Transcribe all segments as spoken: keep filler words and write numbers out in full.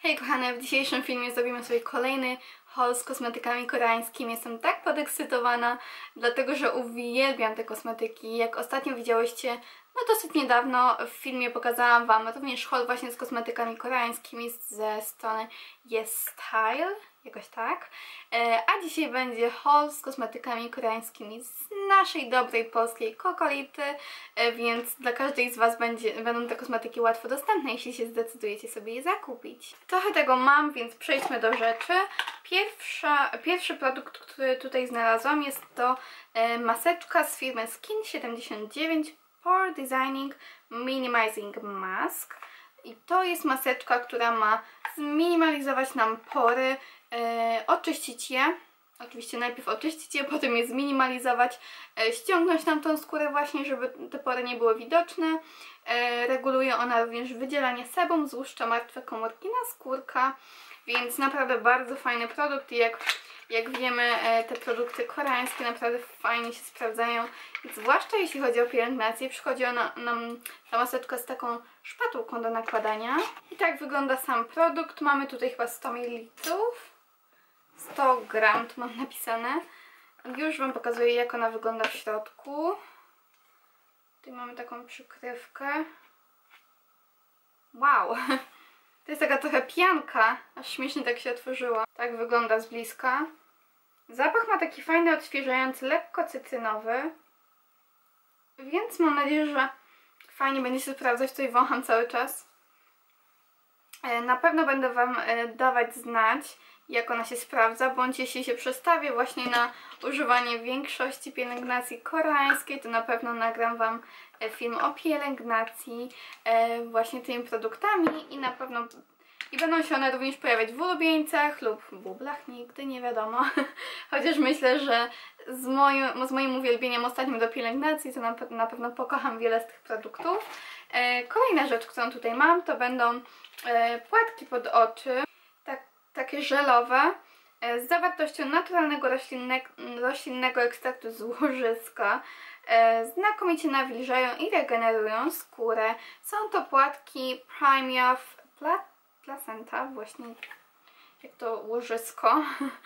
Hej kochane, w dzisiejszym filmie zrobimy sobie kolejny haul z kosmetykami koreańskimi. Jestem tak podekscytowana, dlatego że uwielbiam te kosmetyki. Jak ostatnio widziałyście, no dosyć niedawno w filmie pokazałam Wam również haul właśnie z kosmetykami koreańskimi ze strony Yes Style, jakoś tak. A dzisiaj będzie haul z kosmetykami koreańskimi z naszej dobrej polskiej Kokolity, więc dla każdej z Was będzie, będą te kosmetyki łatwo dostępne, jeśli się zdecydujecie sobie je zakupić. Trochę tego mam, więc przejdźmy do rzeczy. Pierwsza, pierwszy produkt, który tutaj znalazłam, jest to maseczka z firmy Skin siedemdziesiąt dziewięć Pore Designing Minimizing Mask. I to jest maseczka, która ma zminimalizować nam pory, e, oczyścić je, oczywiście najpierw oczyścić je, potem je zminimalizować, e, ściągnąć nam tą skórę właśnie, żeby te pory nie były widoczne. E, reguluje ona również wydzielanie sebum, złuszcza martwe komórki naskórka, więc naprawdę bardzo fajny produkt i jak Jak wiemy, te produkty koreańskie naprawdę fajnie się sprawdzają, zwłaszcza jeśli chodzi o pielęgnację. Przychodzi ona, nam ta maseczka z taką szpatułką do nakładania. I tak wygląda sam produkt. Mamy tutaj chyba sto mililitrów, sto gram tu mam napisane. Już Wam pokazuję, jak ona wygląda w środku. Tutaj mamy taką przykrywkę. Wow! To jest taka trochę pianka, aż śmiesznie tak się otworzyła. Tak wygląda z bliska. Zapach ma taki fajny, odświeżający, lekko cytrynowy. Więc mam nadzieję, że fajnie będzie się sprawdzać. Tutaj wącham cały czas. Na pewno będę Wam dawać znać, jak ona się sprawdza, bądź jeśli się przestawię właśnie na używanie większości pielęgnacji koreańskiej, to na pewno nagram Wam film o pielęgnacji właśnie tymi produktami i na pewno i będą się one również pojawiać w ulubieńcach lub w bublach, nigdy nie wiadomo. Chociaż myślę, że z moim, z moim uwielbieniem ostatnim do pielęgnacji to na, na pewno pokocham wiele z tych produktów. Kolejna rzecz, którą tutaj mam, to będą płatki pod oczy, tak, takie żelowe, z zawartością naturalnego roślinnego, roślinnego ekstraktu z łożyska. Znakomicie nawilżają i regenerują skórę. Są to płatki Primia Pla Placenta, właśnie jak to łożysko,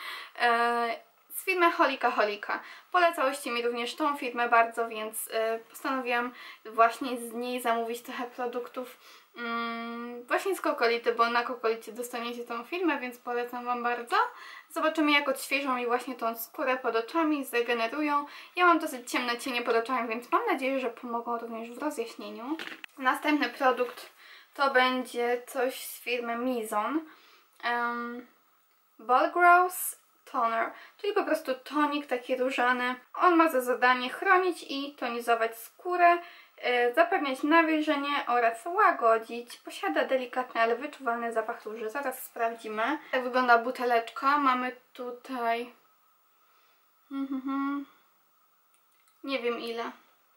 z firmy Holika Holika. Polecałyście mi również tą firmę bardzo, więc postanowiłam właśnie z niej zamówić trochę produktów mm, właśnie z Kokolity, bo na Kokolicie dostaniecie tą firmę, więc polecam Wam bardzo. Zobaczymy, jak odświeżą mi właśnie tą skórę pod oczami, zregenerują. Ja mam dosyć ciemne cienie pod oczami, więc mam nadzieję, że pomogą również w rozjaśnieniu. Następny produkt to będzie coś z firmy Mizon. Um, Ball Grows Toner, czyli po prostu tonik taki różany. On ma za zadanie chronić i tonizować skórę, yy, zapewniać nawilżenie oraz łagodzić. Posiada delikatny, ale wyczuwalny zapach róży. Zaraz sprawdzimy. Tak wygląda buteleczka. Mamy tutaj mm-hmm. nie wiem ile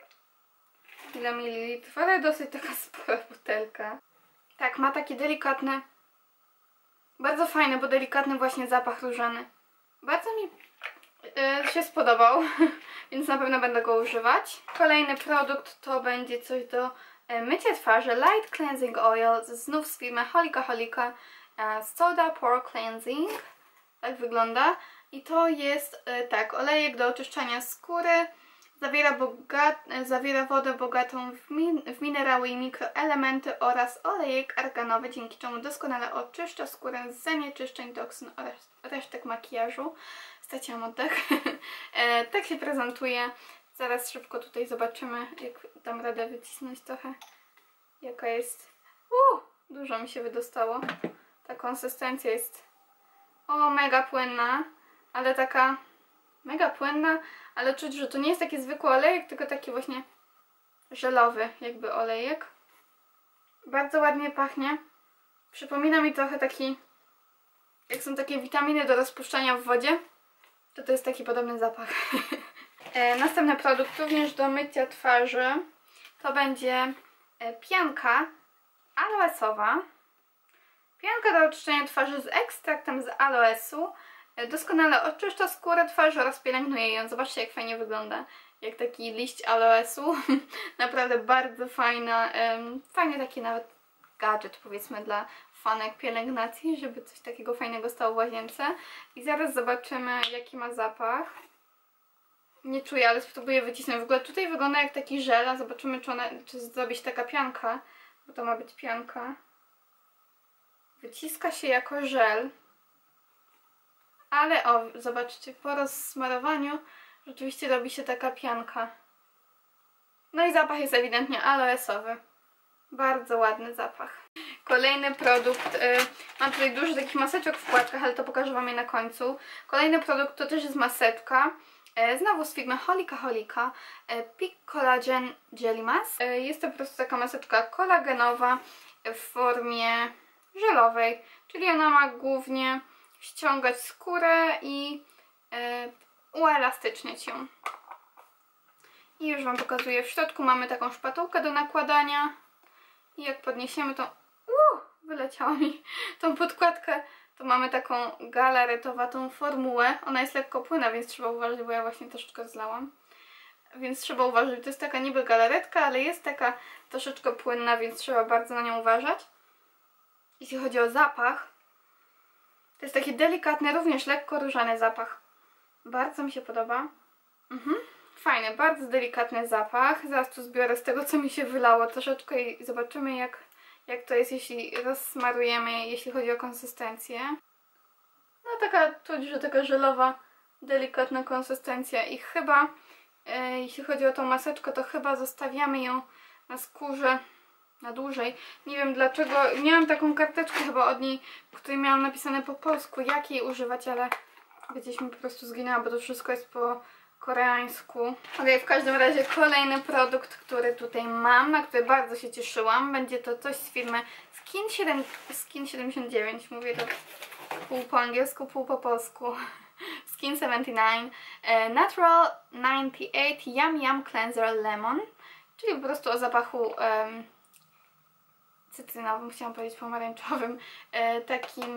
ile mililitrów, ale dosyć taka spora butelka. Tak, ma taki delikatny, bardzo fajny, bo delikatny właśnie zapach różany. Bardzo mi yy, się spodobał, więc na pewno będę go używać. Kolejny produkt to będzie coś do yy, mycia twarzy. Light Cleansing Oil, znów z firmy Holika Holika, yy, Soda Pore Cleansing. Tak wygląda. I to jest yy, tak, olejek do oczyszczania skóry. Zawiera, bogat, zawiera wodę bogatą w, min, w minerały i mikroelementy oraz olejek arganowy, dzięki czemu doskonale oczyszcza skórę z zanieczyszczeń, toksyn oraz resztek makijażu. Straciłam oddech. e, tak się prezentuje. Zaraz szybko tutaj zobaczymy, jak dam radę wycisnąć trochę, jaka jest. Uh, dużo mi się wydostało. Ta konsystencja jest o mega płynna, ale taka mega płynna, ale czuć, że to nie jest taki zwykły olejek, tylko taki właśnie żelowy jakby olejek. Bardzo ładnie pachnie. Przypomina mi trochę taki, jak są takie witaminy do rozpuszczania w wodzie, to to jest taki podobny zapach. e, następny produkt również do mycia twarzy to będzie e, pianka aloesowa. Pianka do oczyszczenia twarzy z ekstraktem z aloesu. Doskonale oczyszcza skórę twarzy oraz pielęgnuje ją. Zobaczcie, jak fajnie wygląda. Jak taki liść aloesu. Naprawdę bardzo fajna. Um, fajny taki nawet gadżet, powiedzmy, dla fanek pielęgnacji, żeby coś takiego fajnego stało w łazience. I zaraz zobaczymy, jaki ma zapach. Nie czuję, ale spróbuję wycisnąć. W ogóle tutaj wygląda jak taki żel, a zobaczymy, czy, ona, czy zrobi się taka pianka, bo to ma być pianka. Wyciska się jako żel. Ale o, zobaczcie, po rozsmarowaniu rzeczywiście robi się taka pianka. No i zapach jest ewidentnie aloesowy. Bardzo ładny zapach. Kolejny produkt, yy, mam tutaj dużo takich maseczek w płatkach, ale to pokażę Wam je na końcu. Kolejny produkt to też jest maseczka. Yy, znowu z firmy Holika Holika. Yy, Peak Collagen Jelly Mask. Yy, jest to po prostu taka maseczka kolagenowa w formie żelowej. Czyli ona ma głównie ściągać skórę i yy, uelastyczniać ją. I już Wam pokazuję. W środku mamy taką szpatułkę do nakładania. I jak podniesiemy to... Uuu, wyleciała mi tą podkładkę. To mamy taką galaretowatą formułę. Ona jest lekko płynna, więc trzeba uważać, bo ja właśnie troszeczkę zlałam. Więc trzeba uważać. To jest taka niby galaretka, ale jest taka troszeczkę płynna, więc trzeba bardzo na nią uważać. Jeśli chodzi o zapach, to jest taki delikatny, również lekko różany zapach. Bardzo mi się podoba. Mhm. Fajny, bardzo delikatny zapach. Zaraz tu zbiorę z tego, co mi się wylało troszeczkę i zobaczymy, jak, jak to jest, jeśli rozsmarujemy, jeśli chodzi o konsystencję. No taka, czuć, że taka żelowa, delikatna konsystencja i chyba, e, jeśli chodzi o tą maseczkę, to chyba zostawiamy ją na skórze na dłużej. Nie wiem dlaczego, miałam taką karteczkę chyba od niej, w której miałam napisane po polsku, jak jej używać, ale gdzieś mi po prostu zginęła, bo to wszystko jest po koreańsku. Ok, w każdym razie kolejny produkt, który tutaj mam, na który bardzo się cieszyłam. Będzie to coś z firmy Skin, siedem, Skin siedemdziesiąt dziewięć. Mówię to pół po angielsku, pół po polsku. Skin siedemdziesiąt dziewięć. E, Natural dziewięćdziesiąt osiem Yum Yum Cleanser Lemon. Czyli po prostu o zapachu um, cytrynowym, chciałam powiedzieć pomarańczowym. E, takim...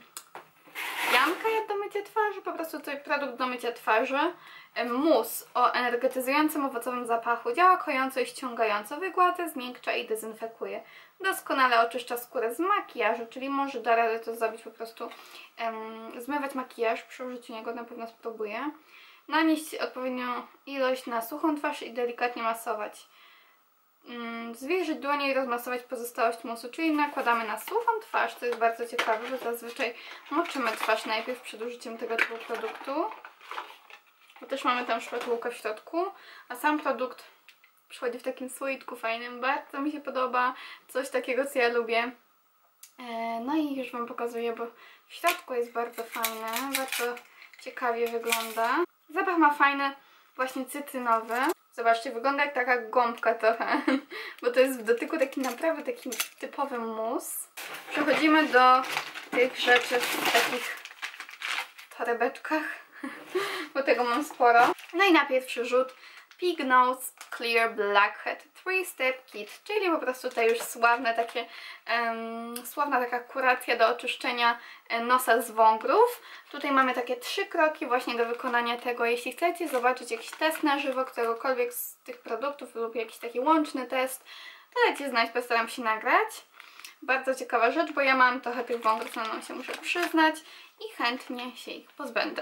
Jamka do mycia twarzy, po prostu to produkt do mycia twarzy. Mus o energetyzującym owocowym zapachu, działa kojąco i ściągająco, wygładza, zmiękcza i dezynfekuje. Doskonale oczyszcza skórę z makijażu, czyli może da radę to zrobić po prostu, um, zmywać makijaż przy użyciu niego, na pewno spróbuję. Nanieść odpowiednią ilość na suchą twarz i delikatnie masować. Um, zwilżyć dłonie i rozmasować pozostałość musu, czyli nakładamy na suchą twarz, co jest bardzo ciekawe, bo zazwyczaj moczymy twarz najpierw przed użyciem tego typu produktu. Bo też mamy tam szpatułkę w środku, a sam produkt przychodzi w takim słoiczku fajnym, bardzo mi się podoba, coś takiego, co ja lubię. No i już Wam pokazuję, bo w środku jest bardzo fajne, bardzo ciekawie wygląda. Zapach ma fajny, właśnie cytrynowy. Zobaczcie, wygląda jak taka gąbka trochę, bo to jest w dotyku taki naprawdę taki typowy mus. Przechodzimy do tych rzeczy w takich torebeczkach, bo tego mam sporo. No i na pierwszy rzut Pig Nose Clear Blackhead three step Kit, czyli po prostu tutaj już sławne takie, um, sławna taka kuracja do oczyszczenia nosa z wągrów. Tutaj mamy takie trzy kroki właśnie do wykonania tego. Jeśli chcecie zobaczyć jakiś test na żywo, któregokolwiek z tych produktów lub jakiś taki łączny test, to dajcie znać, postaram się nagrać. Bardzo ciekawa rzecz, bo ja mam trochę tych wągrów na nosie, muszę przyznać i chętnie się ich pozbędę.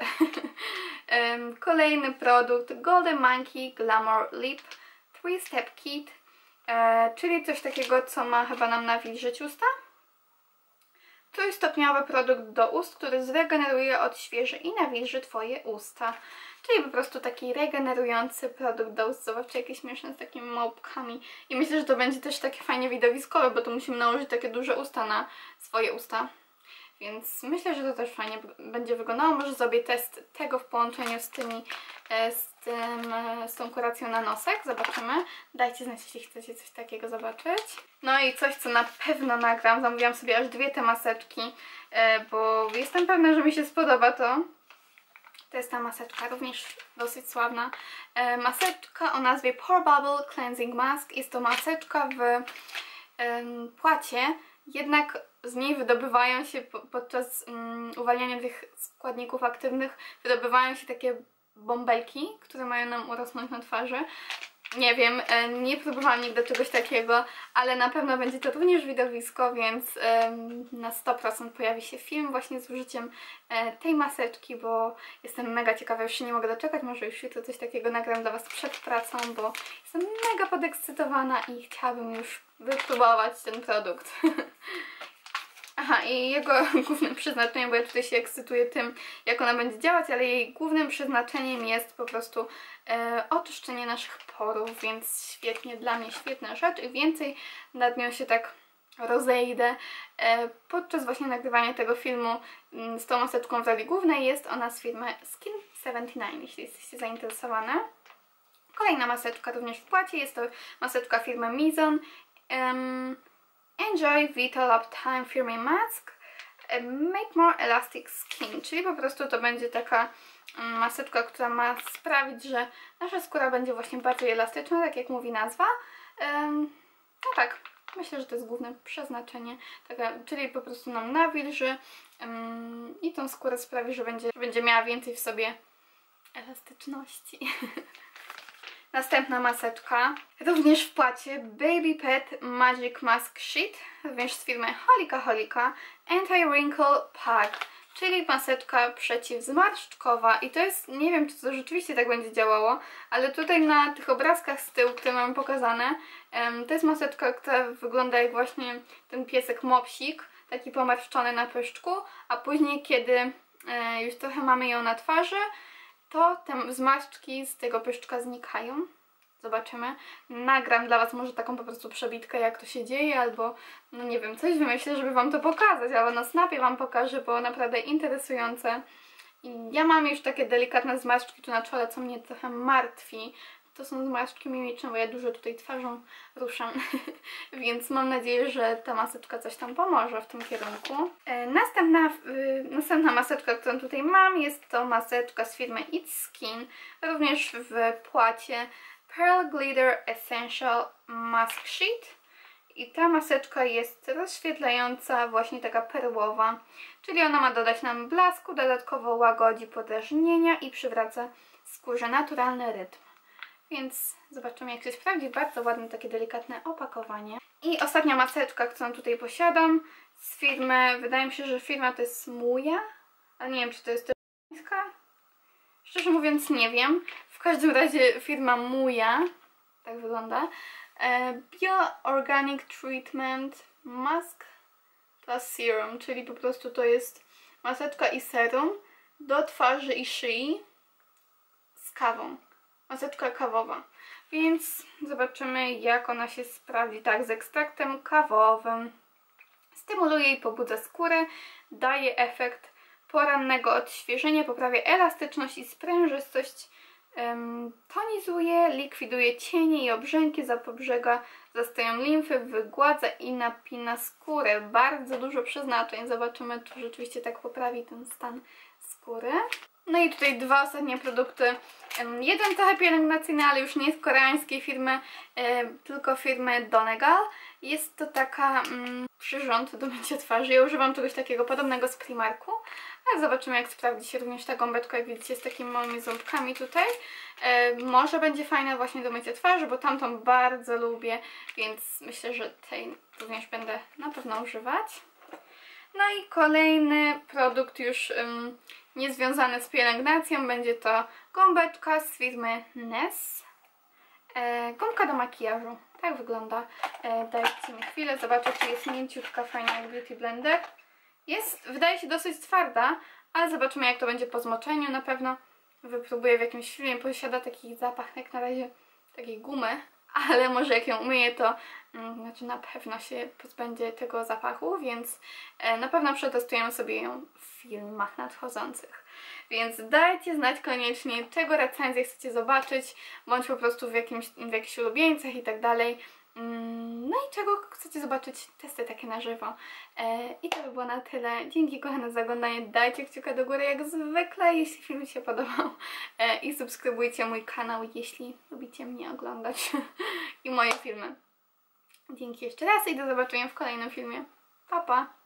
Kolejny produkt Golden Monkey Glamour Lip three step Kit, czyli coś takiego, co ma chyba nam nawilżyć usta. Trójstopniowy produkt do ust, który zregeneruje, odświeży i nawilży Twoje usta. Czyli po prostu taki regenerujący produkt do ust. Zobaczcie, jakie śmieszne z takimi małpkami. I myślę, że to będzie też takie fajnie widowiskowe, bo tu musimy nałożyć takie duże usta na swoje usta. Więc myślę, że to też fajnie będzie wyglądało. Może zrobię test tego w połączeniu z tymi, z, tym, z tą kuracją na nosek. Zobaczymy. Dajcie znać, jeśli chcecie coś takiego zobaczyć. No i coś, co na pewno nagram. Zamówiłam sobie aż dwie te maseczki, bo jestem pewna, że mi się spodoba to. To jest ta maseczka, również dosyć sławna. Maseczka o nazwie Pore Bubble Cleansing Mask. Jest to maseczka w płacie, jednak z niej wydobywają się podczas um, uwalniania tych składników aktywnych, wydobywają się takie bąbelki, które mają nam urosnąć na twarzy. Nie wiem, nie próbowałam nigdy czegoś takiego, ale na pewno będzie to również widowisko, więc na sto procent pojawi się film właśnie z użyciem tej maseczki, bo jestem mega ciekawa, już się nie mogę doczekać, może już jutro coś takiego nagram dla Was przed pracą, bo jestem mega podekscytowana i chciałabym już wypróbować ten produkt. Aha, i jego głównym przeznaczeniem, bo ja tutaj się ekscytuję tym, jak ona będzie działać, ale jej głównym przeznaczeniem jest po prostu e, oczyszczenie naszych porów, więc świetnie, dla mnie świetna rzecz i więcej nad nią się tak rozejdę e, podczas właśnie nagrywania tego filmu m, z tą maseczką w roli głównej. Jest ona z firmy Skin siedemdziesiąt dziewięć, jeśli jesteście zainteresowane. Kolejna maseczka również w płacie, jest to maseczka firmy Mizon. Um, Enjoy Vital Uptime Firming Mask Make More Elastic Skin, czyli po prostu to będzie taka maseczka, która ma sprawić, że nasza skóra będzie właśnie bardziej elastyczna, tak jak mówi nazwa. Um, no tak, myślę, że to jest główne przeznaczenie, taka, czyli po prostu nam nawilży um, i tą skórę sprawi, że będzie, że będzie miała więcej w sobie elastyczności. Następna maseczka, również w płacie, Baby Pet Magic Mask Sheet, również z firmy Holika Holika, Anti-Wrinkle Pack, czyli maseczka przeciwzmarszczkowa i to jest, nie wiem czy to rzeczywiście tak będzie działało, ale tutaj na tych obrazkach z tyłu, które mam pokazane, to jest maseczka, która wygląda jak właśnie ten piesek mopsik, taki pomarszczony na pyszczku, a później kiedy już trochę mamy ją na twarzy, to te zmarszczki z tego pyszczka znikają. Zobaczymy. Nagram dla Was może taką po prostu przebitkę, jak to się dzieje, albo no nie wiem, coś wymyślę, żeby Wam to pokazać, albo na snapie Wam pokażę, bo naprawdę interesujące. I ja mam już takie delikatne zmarszczki tu na czole, co mnie trochę martwi. To są zmarszczki mimiczne, bo ja dużo tutaj twarzą ruszam, więc mam nadzieję, że ta maseczka coś tam pomoże w tym kierunku. E, następna, y, następna maseczka, którą tutaj mam, jest to maseczka z firmy It's Skin, również w płacie Pearl Glitter Essential Mask Sheet. I ta maseczka jest rozświetlająca, właśnie taka perłowa, czyli ona ma dodać nam blasku, dodatkowo łagodzi podrażnienia i przywraca skórze naturalny rytm. Więc zobaczymy, jak się sprawdzi. Bardzo ładne, takie delikatne opakowanie. I ostatnia maseczka, którą tutaj posiadam, z firmy, wydaje mi się, że firma to jest Muja, ale nie wiem, czy to jest też chińska. Szczerze mówiąc nie wiem. W każdym razie firma Muja, tak wygląda. Bio Organic Treatment Mask plus Serum, czyli po prostu to jest maseczka i serum do twarzy i szyi z kawą. Maseczka kawowa, więc zobaczymy, jak ona się sprawdzi. Tak, z ekstraktem kawowym. Stymuluje i pobudza skórę, daje efekt porannego odświeżenia, poprawia elastyczność i sprężystość, um, tonizuje, likwiduje cienie i obrzęki, zapobiega zastojom limfy, wygładza i napina skórę. Bardzo dużo przeznaczeń. Zobaczymy, czy rzeczywiście tak poprawi ten stan skóry. No i tutaj dwa ostatnie produkty. Jeden trochę pielęgnacyjny, ale już nie z koreańskiej firmy, tylko firmy Donegal. Jest to taka mm, przyrząd do mycia twarzy. Ja używam czegoś takiego podobnego z Primarku. Ale zobaczymy, jak sprawdzi się również ta gąbeczka, jak widzicie, z takimi małymi ząbkami tutaj. E, może będzie fajna właśnie do mycia twarzy, bo tamtą bardzo lubię, więc myślę, że tej również będę na pewno używać. No i kolejny produkt już um, niezwiązany z pielęgnacją, będzie to gąbeczka z firmy Ness. E, gąbka do makijażu. Tak wygląda. E, dajcie mi chwilę, zobaczę, czy jest mięciutka, fajna jak Beauty Blender. Jest, wydaje się dosyć twarda, ale zobaczymy, jak to będzie po zmoczeniu. Na pewno wypróbuję w jakimś filmie. Posiada taki zapach jak na razie takiej gumy, ale może jak ją umyję, to mm, znaczy na pewno się pozbędzie tego zapachu, więc e, na pewno przetestujemy sobie ją w filmach nadchodzących. Więc dajcie znać koniecznie, czego recenzję chcecie zobaczyć, bądź po prostu w, jakimś, w jakichś ulubieńcach i tak dalej. No i czego chcecie zobaczyć, testy takie na żywo. E, I to by było na tyle. Dzięki kochane za oglądanie. Dajcie kciuka do góry jak zwykle, jeśli film mi się podobał. E, I subskrybujcie mój kanał, jeśli lubicie mnie oglądać i moje filmy. Dzięki jeszcze raz i do zobaczenia w kolejnym filmie. Pa, pa!